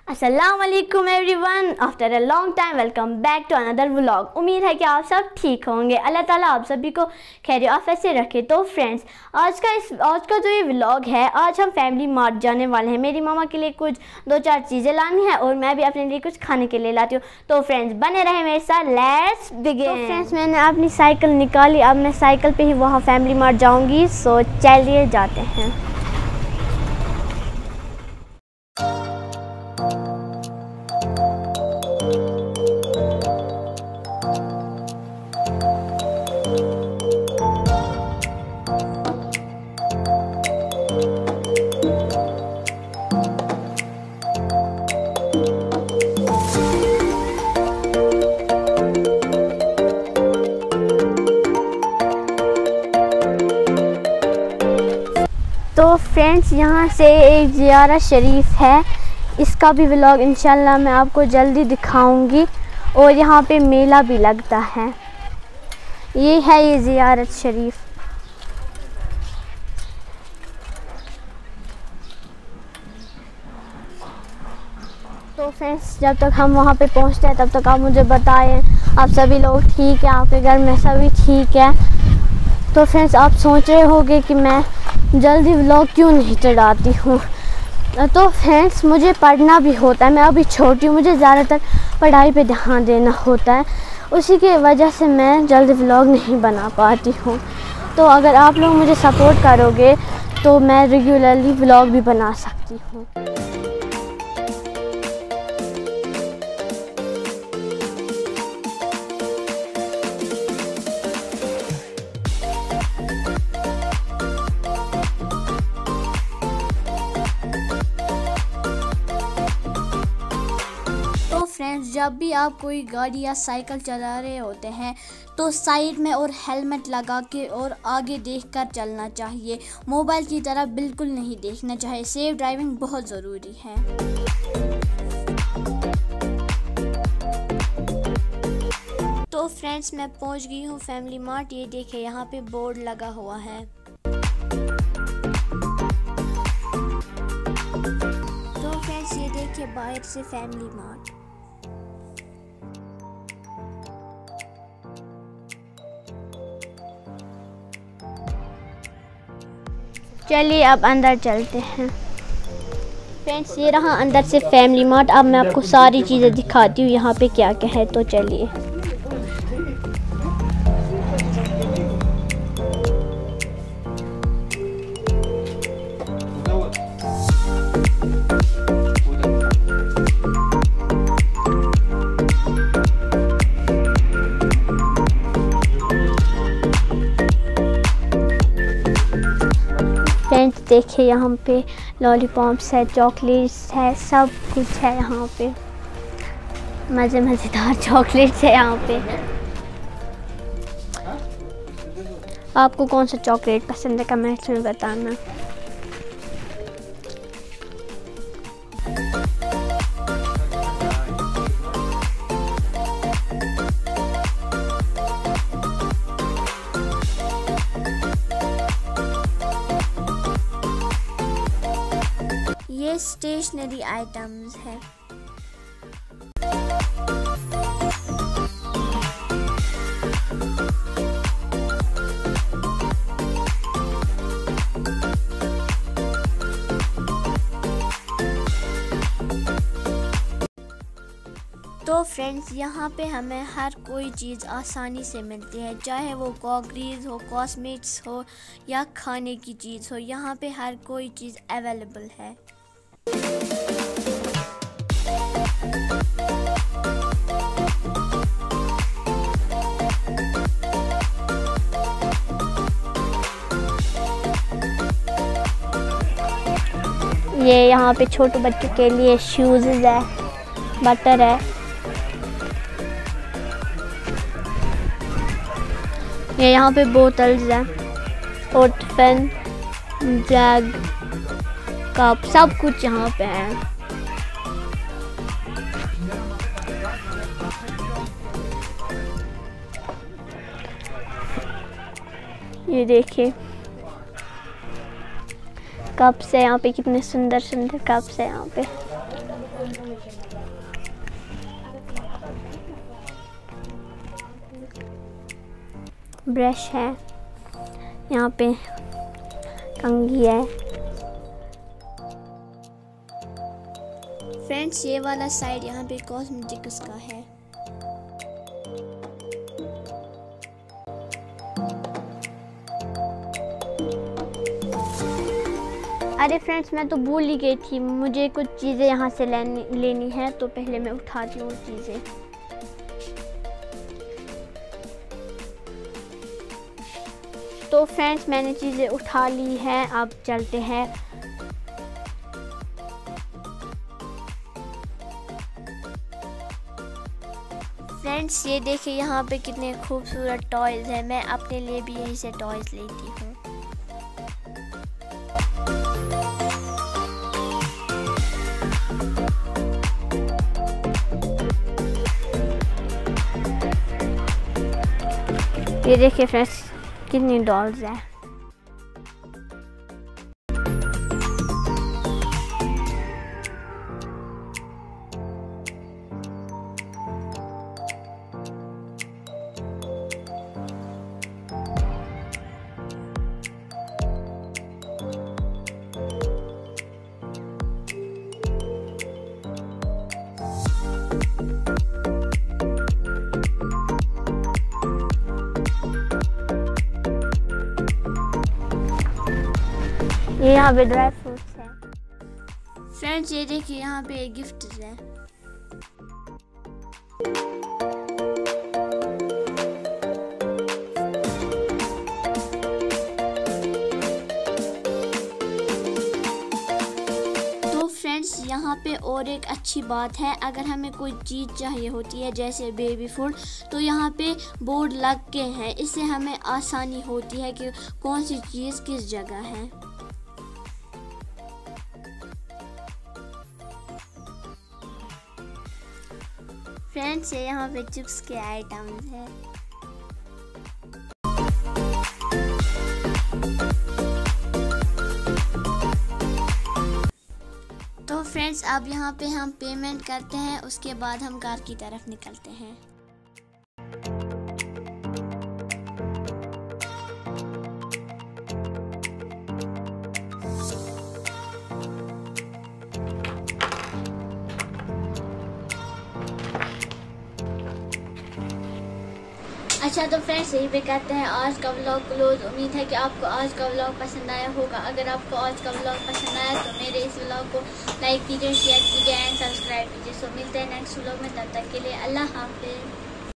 अस्सलाम वालेकुम everyone, after a long time welcome back to another vlog. उम्मीद है कि आप सब ठीक होंगे। अल्लाह ताला आप सभी को खैर आफियत से रखे। तो फ्रेंड्स, आज का जो ये व्लॉग है, आज हम फैमिली मार्ट जाने वाले हैं। मेरी मामा के लिए कुछ 2-4 चीज़ें लानी है और मैं भी अपने लिए कुछ खाने के लिए लाती हूँ। तो फ्रेंड्स बने रहे मेरे साथ, लेट्स बिगिन। तो फ्रेंड्स, मैंने अपनी साइकिल निकाली, अब मैं साइकिल पर ही वहाँ फैमिली मार्ट जाऊँगी। सो चलिए जाते हैं। तो फ्रेंड्स, यहाँ से एक ज़ियारत शरीफ है, इसका भी व्लॉग इंशाल्लाह मैं आपको जल्दी दिखाऊंगी। और यहाँ पे मेला भी लगता है। ये है ये ज़ियारत शरीफ। तो फ्रेंड्स, जब तक हम वहाँ पे पहुँचते हैं तब तक आप मुझे बताएं आप सभी लोग ठीक हैं, आपके घर में सभी ठीक है। तो फ्रेंड्स, आप सोच रहे होंगे कि मैं जल्दी व्लॉग क्यों नहीं चढ़ाती हूँ। तो फ्रेंड्स, मुझे पढ़ना भी होता है, मैं अभी छोटी हूँ, मुझे ज़्यादातर पढ़ाई पे ध्यान देना होता है, उसी की वजह से मैं जल्दी व्लॉग नहीं बना पाती हूँ। तो अगर आप लोग मुझे सपोर्ट करोगे तो मैं रेगुलरली व्लॉग भी बना सकती हूँ। फ्रेंड्स, जब भी आप कोई गाड़ी या साइकिल चला रहे होते हैं तो साइड में और हेलमेट लगा के और आगे देखकर चलना चाहिए। मोबाइल की तरफ बिल्कुल नहीं देखना चाहिए। सेफ ड्राइविंग बहुत ज़रूरी है। तो फ्रेंड्स, मैं पहुंच गई हूँ फैमिली मार्ट। ये देखिए, यहाँ पे बोर्ड लगा हुआ है। तो फ्रेंड्स, ये देखिए बाहर से फैमिली मार्ट। चलिए अब अंदर चलते हैं। फ्रेंड्स, ये रहा अंदर से फैमिली मार्ट। अब मैं आपको सारी चीज़ें दिखाती हूँ यहाँ पे क्या क्या है। तो चलिए। फ्रेंड्स, देखिए यहाँ पे लॉलीपॉप्स है, चॉकलेट्स है, सब कुछ है यहाँ पे। मज़ेदार चॉकलेट्स है यहाँ पे। आपको कौन सा चॉकलेट पसंद है कमेंट्स में बताना। ये स्टेशनरी आइटम्स है। तो फ्रेंड्स, यहाँ पे हमें हर कोई चीज़ आसानी से मिलती है, चाहे वो क्रॉकरीज हो, कॉस्मेटिक्स हो या खाने की चीज़ हो। यहाँ पे हर कोई चीज़ अवेलेबल है। ये यहाँ पे छोटे बच्चों के लिए शूज़ है, बटर है। ये यहाँ पे बोतल्स हैं और टिफिन, जग, कप, सब कुछ यहाँ पे है। ये देखिए कप्स है यहाँ पे, कितने सुंदर सुंदर कप्स है यहाँ पे। ब्रश है, यहाँ पे कंघी है। फ्रेंड्स ये वाला साइड यहाँ पे कॉस्मेटिक्स का है। अरे फ्रेंड्स मैं तो भूल ही गई थी, मुझे कुछ चीज़ें यहाँ से लेनी है, तो पहले मैं उठाती हूँ चीज़ें। तो फ्रेंड्स मैंने चीज़ें उठा ली हैं, अब चलते हैं। फ्रेंड्स ये देखिए यहाँ पे कितने खूबसूरत टॉयज़ हैं, मैं अपने लिए भी यहीं से टॉयज़ लेती हूँ। ये देखिए फ्रेंड्स कितनी डॉल्स है। ये यहाँ पे ड्राई फ्रूट्स है। फ्रेंड्स ये देखिए यहाँ पे गिफ्ट्स है। तो फ्रेंड्स यहाँ पे और एक अच्छी बात है, अगर हमें कोई चीज़ चाहिए होती है जैसे बेबी फूड, तो यहाँ पे बोर्ड लग के है, इससे हमें आसानी होती है कि कौन सी चीज़ किस जगह है। फ्रेंड्स ये यहाँ पे चिप्स के आइटम्स हैं। तो फ्रेंड्स अब यहाँ पे हम पेमेंट करते हैं, उसके बाद हम घर की तरफ निकलते हैं। अच्छा तो फ्रेंड्स यही पे कहते हैं आज का व्लॉग क्लोज। उम्मीद है कि आपको आज का व्लॉग पसंद आया होगा। अगर आपको आज का व्लॉग पसंद आया तो मेरे इस व्लॉग को लाइक कीजिए, शेयर कीजिए एंड सब्सक्राइब कीजिए। सो मिलते हैं नेक्स्ट व्लॉग में, तब तक के लिए अल्लाह हाफिज़।